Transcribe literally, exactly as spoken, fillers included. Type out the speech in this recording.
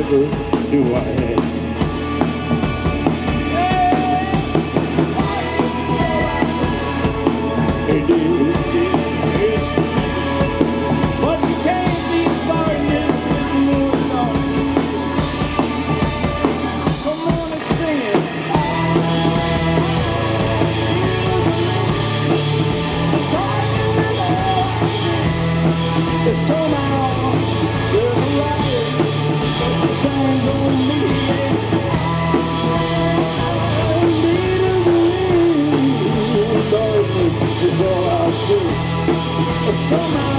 never knew I had. It is, yes. But you can't be gardening with the moon on. Come on and sing it. It's somehow there's a light that shines on me. And leading me in darkness is all I see. But somehow